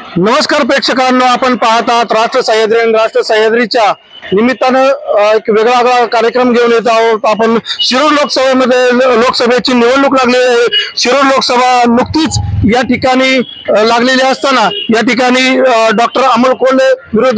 नमस्कार प्रेक्षकांनो, आपण पाहत आहात राष्ट्र सह्याद्री आणि राष्ट्र सह्याद्रीच्या निमित्तानं एक वेगळा कार्यक्रम घेऊन येत आहोत। आपण शिरूर लोकसभेमध्ये लोकसभेची निवडणूक लागलेली आहे। शिरूर लोकसभा नुकतीच या ठिकाणी लागलेली असताना या ठिकाणी डॉक्टर अमोल कोल्हे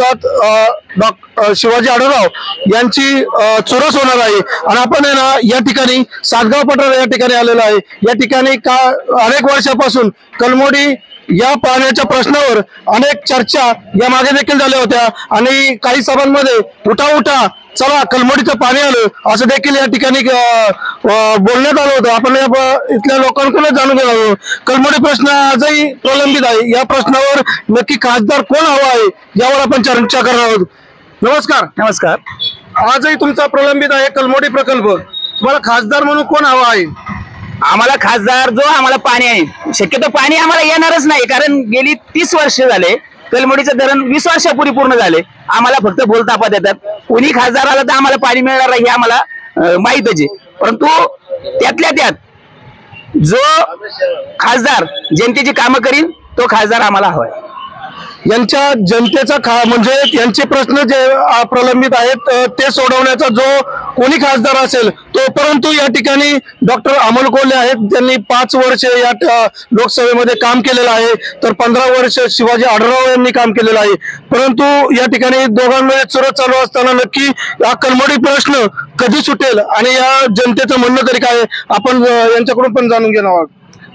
विरोधात शिवाजी आढळराव यांची चुरस होणार आहे। आणि आपण या ठिकाणी सातगाव पठार या ठिकाणी आलेलो आहे। या ठिकाणी अनेक वर्षापासून कलमोडी या पाण्याच्या प्रश्नावर अनेक चर्चा या मागे देखील झाल्या होत्या आणि काही सभांमध्ये उठा चला कलमोडीचं पाणी आलं असं देखील या ठिकाणी बोलण्यात आलं होतं। आपण इथल्या लोकांकडून जाणून घेणार कलमोडी प्रश्न आजही प्रलंबित आहे। या प्रश्नावर नक्की खासदार कोण हवा आहे यावर आपण चर्चा करणार आहोत। नमस्कार। आजही तुमचा प्रलंबित आहे कलमोडी प्रकल्प, तुम्हाला खासदार म्हणून कोण हवा आहे? आम्हाला खासदार जो आम्हाला पाणी आहे, शक्यतो पाणी आम्हाला येणारच नाही, कारण गेली 30 वर्ष झाले कलमोडीचं धरण 20 वर्षापूर्वी पूर्ण झाले। आम्हाला फक्त बोलतापत येतात, कोणी खासदार आला तर आम्हाला पाणी मिळणार हे आम्हाला माहितच आहे। परंतु त्यातल्या त्यात जो खासदार जनतेची कामं करील तो खासदार आम्हाला हवाय। यांच्या जनतेचा म्हणजे यांचे प्रश्न जे प्रलंबित आहेत ते सोडवण्याचा जो कोणी खासदार असेल तो, परंतु या ठिकाणी डॉक्टर अमोल कोल्हे आहेत, त्यांनी 5 वर्ष या लोकसभेमध्ये काम केलेलं आहे, तर 15 वर्ष शिवाजी आढळराव यांनी काम केलेलं आहे। परंतु या ठिकाणी दोघांमध्ये चुरस चालू असताना नक्की हा कलमोडी प्रश्न कधी सुटेल आणि या जनतेचं म्हणणं तरी काय आपण यांच्याकडून पण जाणून घेणार आहोत।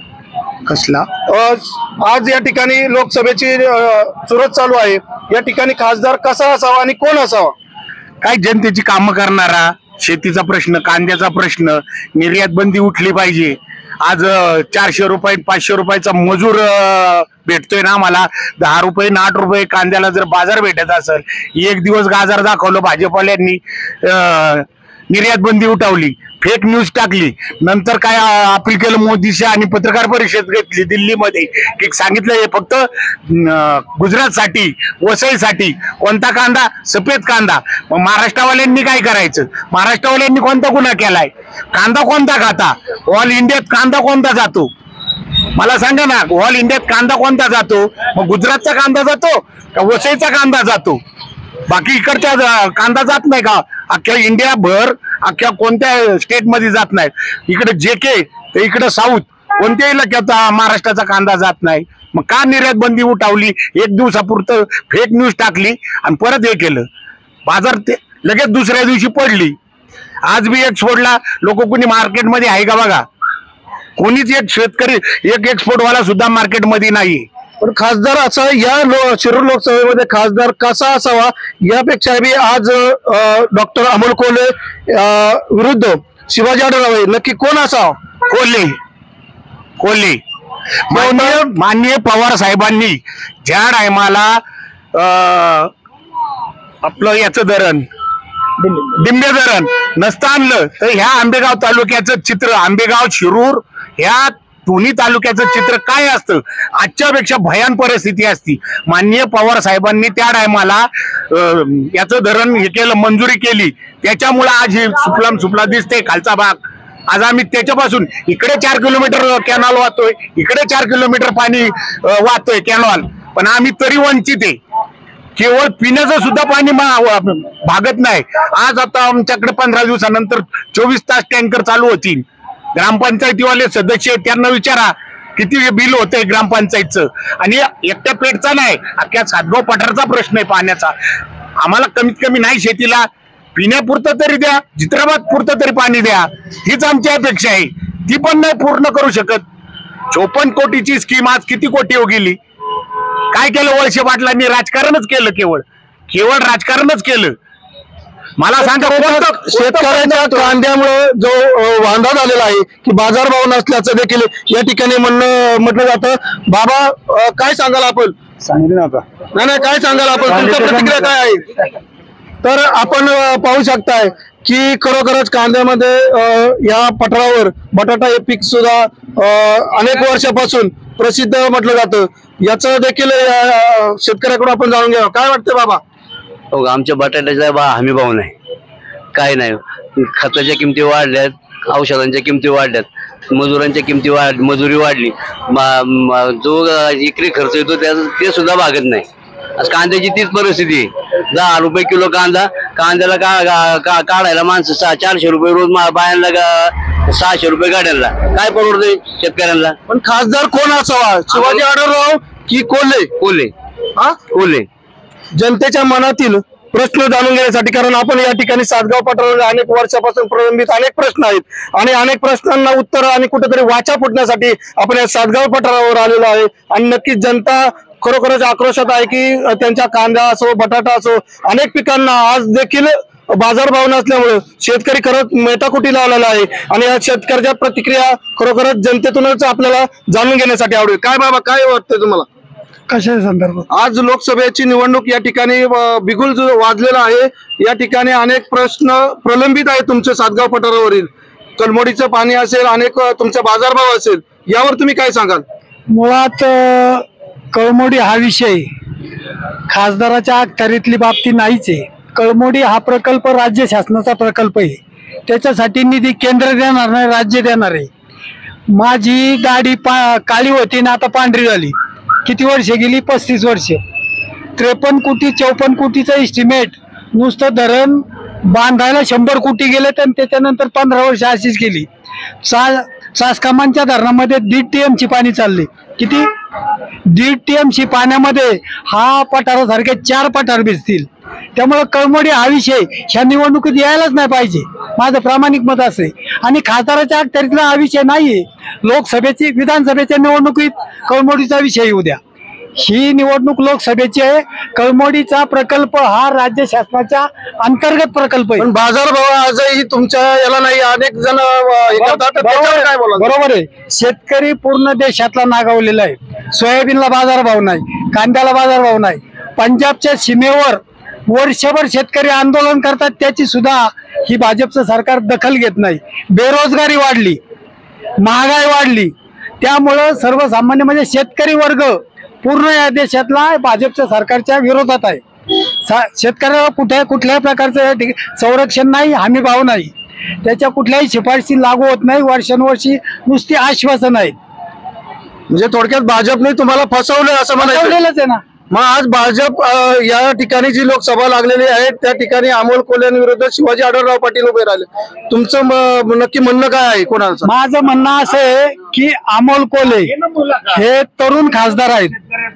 कसला आज या ठिकाणी लोकसभेची चुरस चालू आहे, या ठिकाणी खासदार कसा असावा आणि कोण असावा? काय जनतेची कामं करणारा, शेतीचा प्रश्न, कांद्याचा प्रश्न, निर्यात बंदी उठली पाहिजे। आज 400 रुपये 500 रुपयाचा मजूर भेटतोय ना आम्हाला, 10 रुपये 8 रुपये कांद्याला जर बाजार भेटत असेल, एक दिवस गाजर दाखवलं भाजपवाल्यांनी, निर्यात बंदी उठवली, फेक न्यूज टाकली, नंतर काय अपील केलं मोदीशी आणि पत्रकार परिषद घेतली दिल्लीमध्ये की सांगितलं फक्त गुजरातसाठी वसईसाठी कोणता कांदा, सफेद कांदा। मग महाराष्ट्रवाल्यांनी काय करायचं? महाराष्ट्रवाल्यांनी कोणता गुन्हा केलाय? कांदा कोणता खाता? ऑल इंडियात कांदा कोणता जातो मला सांगा ना, ऑल इंडियात कांदा कोणता जातो? मग गुजरातचा कांदा जातो का वसईचा कांदा जातो? बाकी इकडच्या कांदा जात नाही का? अख्ख्या इंडिया भर अख्ख्या कोणत्या स्टेट मध्ये जात नाही? इकडे जेके तर इकडे साऊथ कोणत्याही इलाक्यात महाराष्ट्राचा कांदा जात नाही। मग का निर्यात बंदी उठवली? एक दिवसापुरतं फेक न्यूज टाकली आणि परत हे केलं, बाजार ते लगेच दुसऱ्या दिवशी पडली। आज बी एक सोडला, लोक कोणी मार्केटमध्ये आहे का बघा? कोणीच एक शेतकरी, एक एक्सपोर्टवाला सुद्धा मार्केटमध्ये नाही। पण खासदार असा या शिरूर लोकसभेमध्ये खासदार कसा असावा यापेक्षा बी आज डॉक्टर अमोल कोल्हे विरुद्ध शिवाजी आढळराव, नक्की कोण असावा? कोल्हे माननीय पवार साहेबांनी ज्या टायमाला आपलं याचं धरण डिंबे धरण नसतं आणलं तर ह्या आंबेगाव तालुक्याचं चित्र, आंबेगाव शिरूर ह्या दोन्ही तालुक्याचं चित्र काय असतं? आजच्या पेक्षा भयान परिस्थिती असती। माननीय पवार साहेबांनी त्या टायमाला याचं धरण हे केलं, मंजुरी केली, त्याच्यामुळे आज हे सुफला दिसते खालचा भाग। आज आम्ही त्याच्यापासून इकडे 4 किलोमीटर कॅनॉल वाहतोय, इकडे 4 किलोमीटर पाणी वाहतोय कॅनॉल, पण आम्ही तरी वंचित आहे। केवळ पिण्याचं सुद्धा पाणी भागत नाही। आज आता आमच्याकडे 15 दिवसानंतर 24 तास टँकर चालू होतील। ग्रामपंचायतीवाले सदस्य त्यांना विचारा किती बिल होतंय ग्रामपंचायतचं, आणि एकट्या पेठचा नाही, अख्ख्या सातगाव पठारचा प्रश्न आहे पाण्याचा। आम्हाला कमीत कमी नाही शेतीला पिण्यापुरतं तरी द्या, जित्राबाद पुरतं तरी पाणी द्या, हीच आमची अपेक्षा आहे। ती पण नाही पूर्ण करू शकत। 54 कोटीची स्कीम आज किती कोटी हो गेली? काय केलं वळसे पाटलांनी? राजकारणच केलं, केवळ राजकारणच केलं। मला सांगा, शेतकऱ्यांच्या कांद्यामुळे जो वांधा झालेला आहे की बाजारभाव नसल्याचं देखील या ठिकाणी म्हटलं जातं। बाबा काय सांगाल आपण? नाही काय सांगाल आपण, तुमच्या प्रतिक्रिया काय आहे? तर आपण पाहू शकताय की खरोखरच कांद्यामध्ये या पठारावर बटाटा हे पीक सुद्धा अनेक वर्षापासून प्रसिद्ध म्हटलं जातं। याचं देखील शेतकऱ्याकडून आपण जाणून घ्यावं। काय वाटतं बाबा? हो, आमच्या बटाट्याचा हमी भाव नाही, काय नाही, खताच्या किमती वाढल्यात, औषधांच्या किमती वाढल्यात, मजुरांच्या किमती मजुरी वाढली, जो एकरी खर्च येतो ते सुद्धा भागत नाही. आज कांद्याची तीच परिस्थिती आहे. 10 रुपये किलो कांद्याला काढायला माणसं 400 रुपये रोज, बायांना 600 रुपये गाड्यांना. काय परवडतंय शेतकऱ्यांना? पण खासदार कोण असावा, शिवाजी आढळराव की कोल्हे? कोल्हे. जनतेच्या मनातील प्रश्न जाणून घेण्यासाठी, कारण आपण या ठिकाणी सातगाव पठारावर अनेक वर्षापासून प्रलंबित अनेक प्रश्न आहेत आणि अनेक प्रश्नांना उत्तर आणि कुठेतरी वाचा फुटण्यासाठी आपण या सातगाव पठारावर आलेलो आहे. आणि नक्कीच जनता खरोखरच आक्रोशात आहे की त्यांच्या कांदा असो, बटाटा असो, अनेक पिकांना आज देखील बाजारभाव नसल्यामुळे शेतकरी खरंच मेटाकुटीला आलेला आहे. आणि या शेतकऱ्याच्या प्रतिक्रिया खरोखरच जनतेतूनच आपल्याला जाणून घेण्यासाठी आवडेल. काय बाबा, काय वाटतंय तुम्हाला कशा संदर्भात? आज लोकसभेची निवडणूक या ठिकाणी बिगुल वाजलेला आहे. या ठिकाणी अनेक प्रश्न प्रलंबित आहेत तुमच्या सातगाव पठारावरील. कलमोडीचं पाणी असेल, अनेक तुमचा बाजारभाव असेल, यावर तुम्ही काय सांगाल? मुळात कळमोडी हा विषय खासदाराच्या अखत्यारीतली बाबती नाहीच आहे. कळमोडी हा प्रकल्प राज्य शासनाचा प्रकल्प आहे. त्याच्यासाठी निधी केंद्र देणार नाही, राज्य देणार आहे. माझी गाडी काळी होती ना आता पांढरी झाली. किती वर्ष गेली? 35 वर्ष. 53 कोटी 54 कोटीचं एस्टिमेट. नुसतं धरण बांधायला 100 कोटी गेले, तर त्याच्यानंतर 15 वर्ष अशीच गेली. चासकामांच्या धरणामध्ये 1.5 TMC पाणी चालले. किती? 1.5 TMC पाण्यामध्ये हा पठारासारखे 4 पठार भिजतील. त्यामुळे कळमोडी हा विषय ह्या निवडणुकीत यायलाच नाही पाहिजे, माझं प्रामाणिक मत असे. आणि खासदाराच्या अखत्यारीतला हा विषय नाहीये. लोकसभेची, विधानसभेच्या निवडणुकीत कळमोडीचा विषय येऊ द्या. ही निवडणूक लोकसभेची आहे. कळमोडीचा प्रकल्प हा राज्य शासनाच्या अंतर्गत प्रकल्प आहे. पण बाजारभाव आजही तुमच्या याला नाही, अनेक जण हे करतात, त्याच्यावर काय बोला? बरोबर आहे. शेतकरी पूर्ण देशातला नागावलेला आहे. सोयाबीनला बाजारभाव नाही, कांद्याला बाजारभाव नाही. पंजाबच्या सीमेवर वर्षभर शेतकरी आंदोलन करतात, त्याची सुद्धा ही भाजपचं सरकार दखल घेत नाही. बेरोजगारी वाढली, महागाई वाढली. त्यामुळं सर्वसामान्य म्हणजे शेतकरी वर्ग पूर्ण या देशातला भाजपच्या सरकारच्या विरोधात आहे. शेतकऱ्याला कुठल्याही प्रकारचं संरक्षण नाही, हमी भाव नाही, त्याच्या कुठल्याही शिफारशी लागू होत नाही. वर्षानुवर्षी नुसती आश्वासन आहेत. म्हणजे थोडक्यात भाजपने तुम्हाला फसवलं असं म्हणायचं आहे ना. मग आज भाजप या ठिकाणी जी लोकसभा लागलेली आहे त्या ठिकाणी अमोल कोल्हेंविरुद्ध शिवाजी आढळराव पाटील उभे राहिले. तुमचं नक्की म्हणणं काय आहे? कोणाचं? माझं म्हणणं असं आहे की अमोल कोल्हे हे तरुण खासदार आहेत.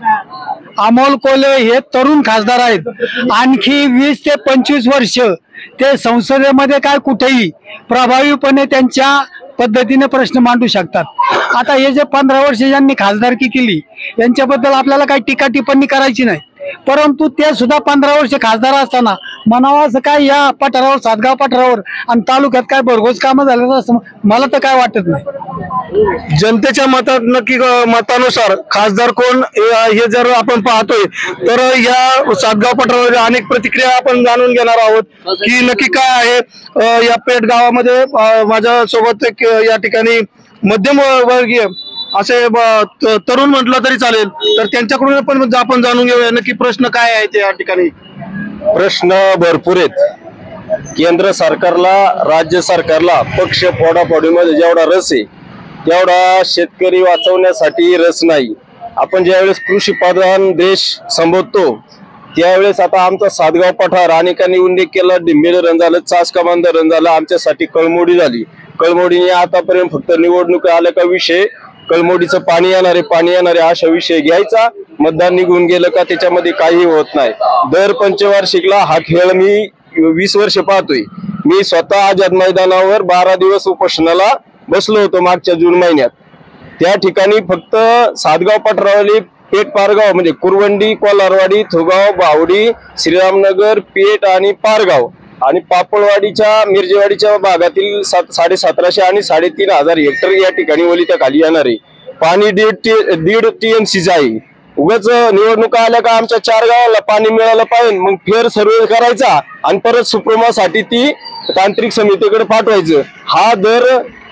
अमोल कोल्हे हे तरुण खासदार आहेत. आणखी 20 ते 25 वर्ष ते संसदेमध्ये काय कुठेही प्रभावीपणे त्यांच्या पद्धतीने प्रश्न मांडू शकतात. आता हे जे 15 वर्ष ज्यांनी खासदारकी केली यांच्याबद्दल आपल्याला काही टीका टिप्पणी करायची नाही, परंतु ते सुद्धा 15 वर्ष खासदार असताना म्हणावं असं काय या पठारावर, सातगाव पठारावर आणि तालुक्यात काय भरघोस कामं झालं असं मला तर काय वाटत नाही. जनतेच्या मतात नक्की मतानुसार खासदार कोण हे जर आपण पाहतोय तर या सातगाव पठारावर अनेक प्रतिक्रिया आपण जाणून घेणार आहोत की नक्की काय आहे. या पेठ गावामध्ये माझ्या सोबत एक या ठिकाणी मध्यम वर्गीय असे तरुण म्हटलं तरी चालेल, तर त्यांच्याकडून पण आपण जाणून घेऊया नक्की प्रश्न काय आहेत या ठिकाणी. प्रश्न भरपूर आहेत. केंद्र सरकारला, राज्य सरकारला पक्ष फोडाफोडीमध्ये जेवढा रस आहे तेवढा शेतकरी वाचवण्यासाठी रस नाही. आपण ज्यावेळेस कृषी प्रधान देश संबोधतो त्यावेळेस आता आमचा सातगाव पठार अनेकांनी उल्लेख केला, डिंबे धरण झालं, चासकमान धरण झालं, आमच्यासाठी कळमोडी झाली. कळमोडीने आतापर्यंत फक्त निवडणूक आल्या का विषय कळमोडीचं पाणी येणारे अशा विषय घ्यायचा, मतदान निघून गेलं का त्याच्यामध्ये काही होत नाही. दर पंचवार्षिकला हा खेळ मी 20 वर्ष पाहतोय. मी स्वतः आझाद मैदानावर 12 दिवस उपोषणाला बसलो होतो मागच्या जून महिन्यात. त्या ठिकाणी फक्त सातगाव पठारावली पेठ पारगाव म्हणजे कुरवंडी, कोलारवाडी, थुगाव, बावडी, श्रीरामनगर, पेठ आणि पारगाव आणि पापळवाडीच्या, मिरजेवाडीच्या भागातील 1750 आणि 3500 हेक्टर या ठिकाणी ओलिता खाली येणार आहे. पाणी 1.5 TMC आहे. उगाच निवडणुका आल्या का आमच्या 4 गावाला पाणी मिळालं पाहिजे, मग फेर सर्वे करायचा आणि परत सुप्रोमासाठी ती तांत्रिक समितीकडे पाठवायचं. हा दर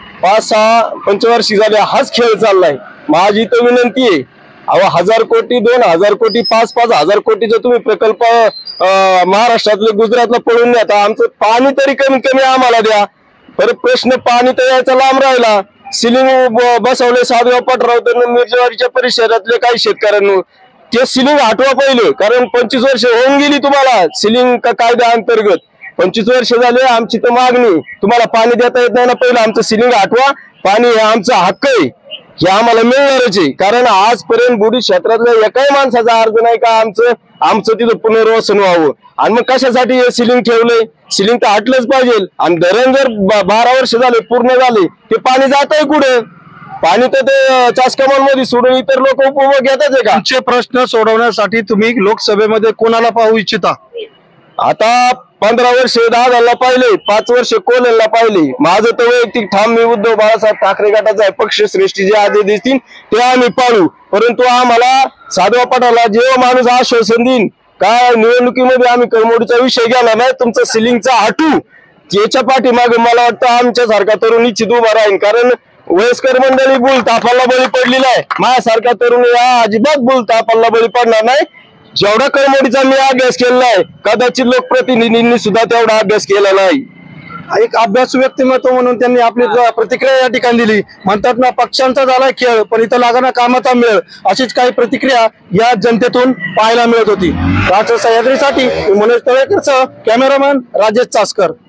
5-6 पंचवार्षिक झाले हाच खेळ चाललाय. माझी तर विनंती आहे, 1000 कोटी, 2000 कोटी, 5-5 कोटीचा तुम्ही प्रकल्प महाराष्ट्रातले, गुजरातला पळून द्या. आमचं पाणी तरी कमीत कमी आम्हाला द्या. परत प्रश्न पाणी तर यायचा लांब राहिला. सिलिंग बसवले साधगाव पटराव मिरजेवाडीच्या परिसरातले काही शेतकऱ्यांना ते सिलिंग हटवा पहिलं, कारण 25 वर्ष होऊन गेली तुम्हाला सिलिंग कायद्या अंतर्गत 25 वर्ष झाले आमची तर मागणी, तुम्हाला पाणी देता येत नाही ना, पहिलं आमचं सिलिंग हटवा, पाणी हे आमचा हक्क आहे, हे आम्हाला मिळणारच आहे. कारण आजपर्यंत बुडी क्षेत्रातल्या एकाही माणसाचा अर्ज नाही का आमचं तिथं पुनर्वसन व्हावं. आणि मग कशासाठी हे सिलिंग ठेवलंय? सिलिंग तर हटलंच पाहिजे. आणि धरण जर 12 वर्ष झाले पूर्ण झाले, ते पाणी जात आहे कुठे? पाणी तर ते चासकमांमध्ये सोडून इतर लोक उपभोग घेतात का? तुमचे प्रश्न सोडवण्यासाठी तुम्ही लोकसभेमध्ये कोणाला पाहू इच्छिता? आता 15 वर्ष दादाला पाहिले, 5 वर्ष कोल्हेला पाहिले. माझं तर वैयक्तिक ठाम मी उद्धव बाळासाहेब ठाकरे गटाचा आहे. पक्षश्रेष्ठी जे आदेश देतील ते आम्ही पाळू. परंतु आम्हाला साधवा पटाला जेव्हा माणूस आश्वासन देईन का निवडणुकीमध्ये आम्ही कळमोडीचा विषय घ्यायला नाही, तुमचं सिलिंगचा हटू, याच्या पाठीमागे मला वाटतं आमच्यासारखा तरुण निश्चित उभा राहील. कारण वयस्कर मंडळी बुलतापाला बळी पडलेला आहे, माझ्यासारखा तरुण या अजिबात बुलतापाला बळी पडणार नाही. जेवढा कळमोडीचा मी अभ्यास केलेला आहे, कदाचित लोकप्रतिनिधींनी सुद्धा तेवढा अभ्यास केला नाही. एक अभ्यासू व्यक्तिमत्व म्हणून त्यांनी आपली प्रतिक्रिया या ठिकाणी दिली. म्हणतात ना, पक्षांचा झाला खेळ पण इथं लागणार कामाचा मेळ, अशीच काही प्रतिक्रिया या जनतेतून पाहायला मिळत होती. राष्ट्र सह्याद्रीसाठी मनोज तळेकरसह कॅमेरामॅन राजेश चासकर.